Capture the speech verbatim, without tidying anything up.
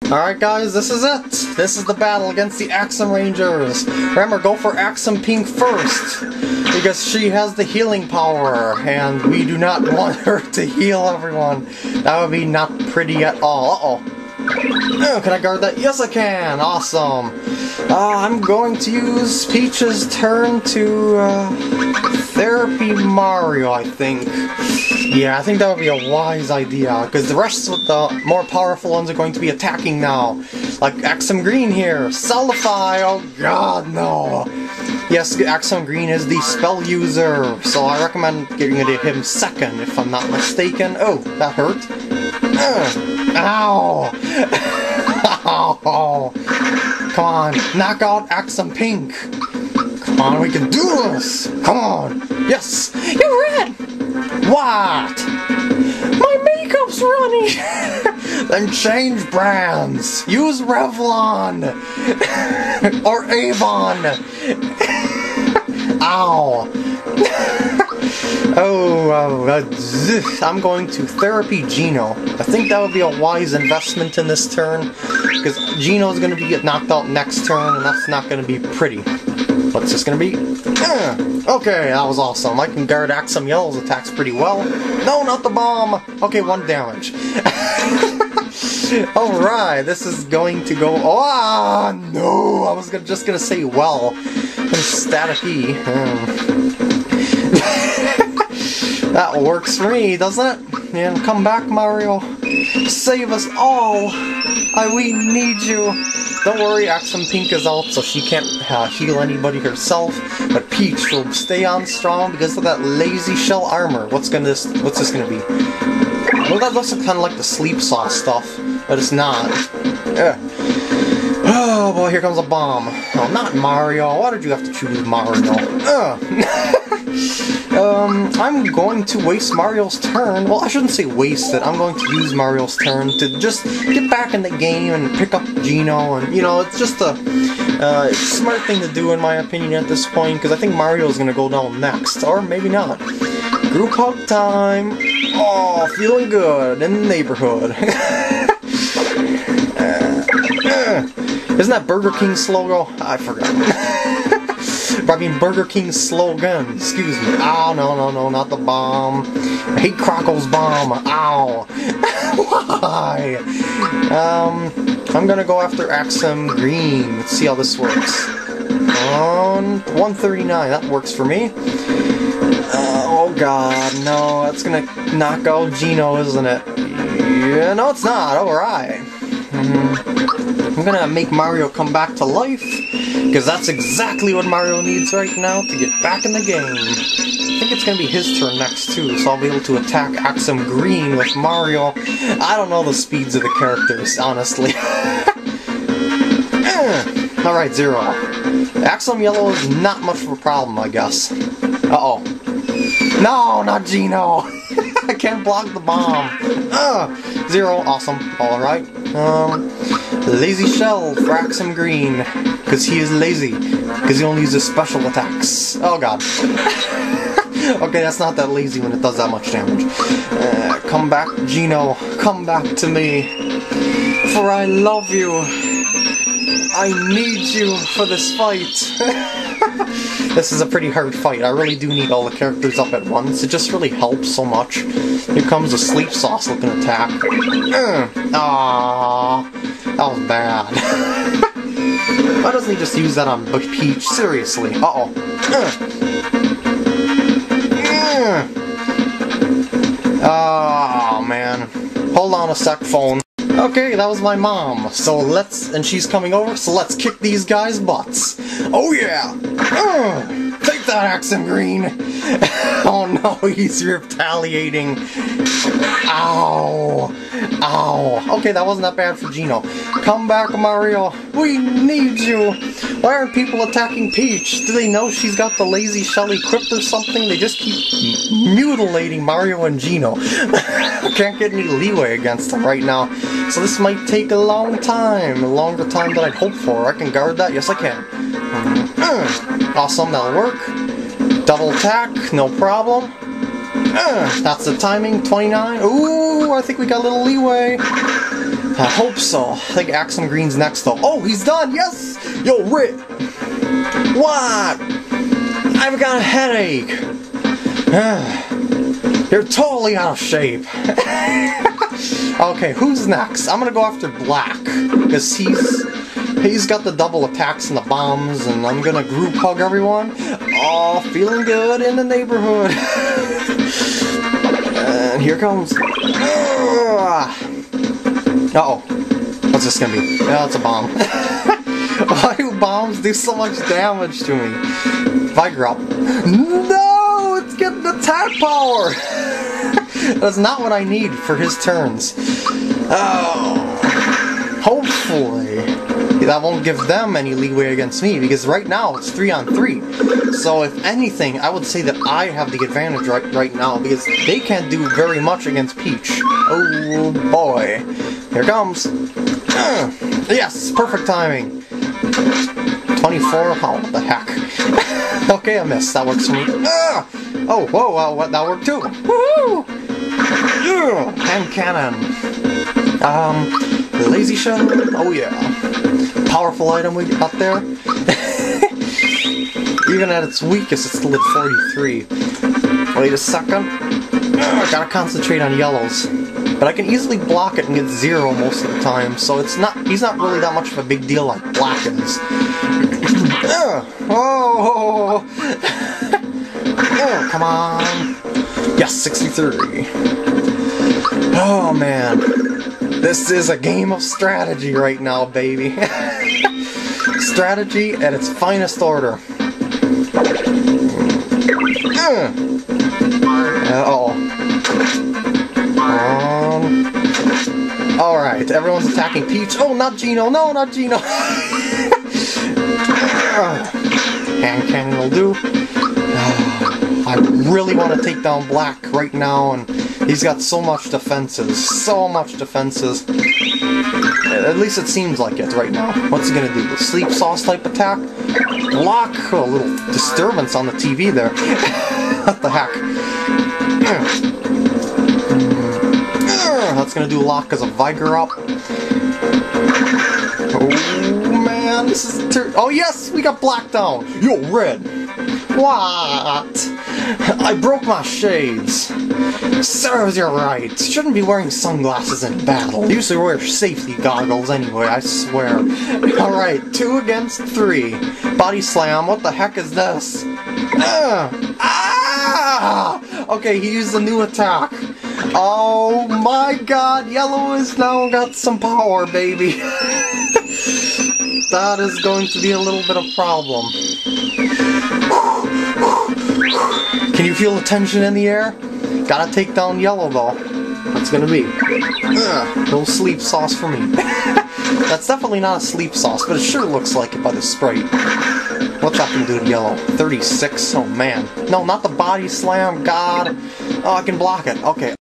Alright guys, this is it! This is the battle against the Axem Rangers! Remember, go for Axem Pink first! Because she has the healing power, and we do not want her to heal everyone. That would be not pretty at all. Uh-oh. Oh, can I guard that? Yes I can! Awesome! Uh, I'm going to use Peach's turn to uh, Therapy Mario, I think. Yeah, I think that would be a wise idea, because the rest of the more powerful ones are going to be attacking now. Like Axem Green here. Cellify! Oh god, no! Yes, Axem Green is the spell user, so I recommend getting it to him second, if I'm not mistaken. Oh, that hurt. Uh, ow! Ow! Come on, knock out Axem Pink! Come on, we can do this! Come on! Yes! You're red! What? My makeup's running! Then change brands! Use Revlon! Or Avon! Ow! Oh, uh, I'm going to Therapy Geno. I think that would be a wise investment in this turn, because Geno's going to be knocked out next turn, and that's not going to be pretty. What's this going to be? Uh, okay, that was awesome. I can guard Axem Yellow's attacks pretty well. No, not the bomb! Okay, one damage. Alright, this is going to go... Oh, no! I was gonna, just going to say well. Static E. Um. That works for me, doesn't it? And come back, Mario. Save us all. I, we need you. Don't worry, Axem Pink is out, so she can't uh, heal anybody herself. But Peach will stay on strong because of that lazy shell armor. What's gonna this? What's this gonna be? Well, that looks kind of like the sleep saw stuff, but it's not. Ugh. Oh boy, here comes a bomb. Oh, not Mario. Why did you have to choose Mario? Ugh. Um, I'm going to waste Mario's turn. Well, I shouldn't say waste it. I'm going to use Mario's turn to just get back in the game and pick up Geno, and, you know, it's just a uh, smart thing to do, in my opinion, at this point, because I think Mario's going to go down next, or maybe not. Group hug time. Oh, feeling good in the neighborhood. uh, uh, isn't that Burger King's logo? I forgot. I mean, Burger King's slogan. Excuse me. Ow, no, no, no, not the bomb. I hate Crocco's bomb. Ow. Why? Um, I'm gonna go after Axem Green. Let's see how this works. Um, one thirty-nine. That works for me. Uh, oh god, no. That's gonna knock out Geno, isn't it? Yeah, no, it's not. Alright. Mm-hmm. I'm gonna make Mario come back to life, because that's exactly what Mario needs right now to get back in the game. I think it's gonna be his turn next too, so I'll be able to attack Axem Green with Mario. I don't know the speeds of the characters, honestly. Alright, Zero. Axem Yellow is not much of a problem, I guess. Uh-oh. No, not Geno! I can't block the bomb. Uh, Zero, awesome. Alright. Um, lazy Shell for Axem Green. Because he is lazy. Because he only uses special attacks. Oh god. Okay, that's not that lazy when it does that much damage. Uh, come back, Geno. Come back to me. For I love you. I need you for this fight. This is a pretty hard fight. I really do need all the characters up at once. It just really helps so much. Here comes a sleep sauce looking attack. Uh, Aww. That was bad. Why doesn't he just use that on Peach? Seriously. Uh-oh. Uh. Uh. Oh, man. Hold on a sec, phone. Okay, that was my mom. So let's... And she's coming over, so let's kick these guys' butts. Oh, yeah! Uh, take that, Axem Green! Oh, no, he's retaliating. Ow! Ow! Okay, that wasn't that bad for Geno. Come back, Mario! We need you! Why aren't people attacking Peach? Do they know she's got the lazy shell equipped or something? They just keep mutilating Mario and Geno. I can't get any leeway against them right now. So this might take a long time. A longer time than I'd hoped for. I can guard that? Yes, I can. Mm. Awesome, that'll work. Double attack, no problem. Uh, that's the timing, twenty-nine. Ooh, I think we got a little leeway. I hope so. I think Axem Green's next though. Oh, he's done! Yes! Yo, Rit! What? I've got a headache! You're totally out of shape. Okay, who's next? I'm gonna go after Black. Because he's... He's got the double attacks and the bombs, and I'm gonna group hug everyone. Oh, feeling good in the neighborhood. And here comes... Uh-oh. What's this gonna be? Yeah, it's a bomb. Why do bombs do so much damage to me? Vigor up. No! It's getting attack power! That's not what I need for his turns. Oh. Hopefully that won't give them any leeway against me, because right now it's three on three. So if anything, I would say that I have the advantage right, right now, because they can't do very much against Peach. Oh boy. Here comes. Uh, yes, perfect timing. twenty-four, oh, what the heck. Okay, I missed. That works for me. Uh, oh, whoa, well, what, that worked too. Woohoo! Uh, hand cannon. Um, lazy shell. Oh yeah. Powerful item we got there. Even at its weakest, it's still at forty-three. Wait a second. Uh, gotta concentrate on yellows. But I can easily block it and get zero most of the time, so it's not. He's not really that much of a big deal like Black is. uh, oh, oh, come on. Yes, sixty-three. Oh man. This is a game of strategy right now, baby. Strategy at its finest order. Uh oh. Um, Alright, everyone's attacking Peach. Oh, not Gino. No, not Gino. Hand cannon will do. I really want to take down Black right now, and he's got so much defenses. So much defenses. At least it seems like it right now. What's he gonna do? The sleep sauce type attack? Block? Oh, a little disturbance on the T V there. What the heck? That's gonna do lock as a Vigor up. Oh man, this is ter- oh yes, we got Black down. Yo, Red. What? I broke my shades. Serves you right. Shouldn't be wearing sunglasses in battle. Usually wear safety goggles anyway, I swear. Alright, two against three. Body slam, what the heck is this? Uh, ah! Okay, he used a new attack. Oh my god, yellow has now got some power, baby. That is going to be a little bit of a problem. Can you feel the tension in the air? Gotta take down yellow though. What's gonna be? Ugh, no sleep sauce for me. That's definitely not a sleep sauce, but it sure looks like it by the sprite. What's that gonna do to yellow? thirty-six? Oh man. No, not the body slam, god. Oh, I can block it. Okay.